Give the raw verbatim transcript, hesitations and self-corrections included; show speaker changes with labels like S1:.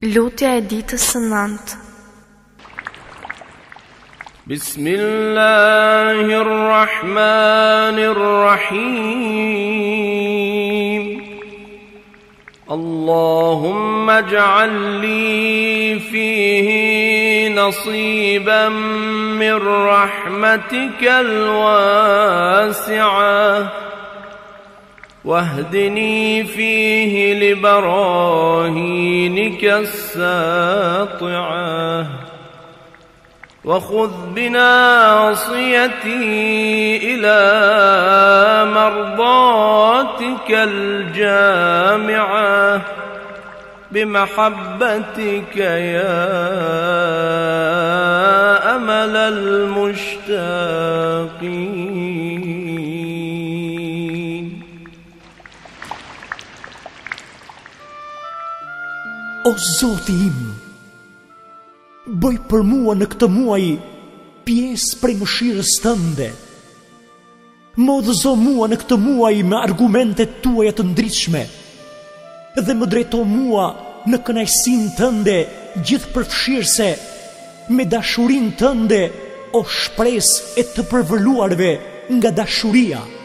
S1: Lutja e ditës së nëntë.
S2: Bismillahirrahmanirrahim. Allahumma ij'al li fihi nasiban min rahmatikal wasi'ah واهدني فيه لبراهينك الساطعة وخذ بناصيتي إلى مرضاتك الجامعة بمحبتك يا أمل المشتاقين.
S3: O Zoti im, bëj për mua në këtë muaj pjesë prej mëshirës tënde. Më udhëzo mua në këtë muaj me argumentet tuaja të ndritshme dhe më drejto mua në kënaqësinë tënde gjithëpërfshirëse, me dashurinë tënde, o shpresë e të përvëluarve nga dashuria.